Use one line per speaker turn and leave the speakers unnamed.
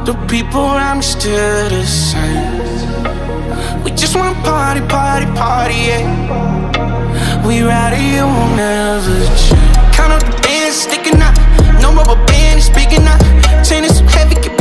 The people around me still the same. We just wanna party, party, party, yeah. We ride it, you won't never change. Count up the bands, sticking out. No rubber band is speaking out. Chain is so heavy,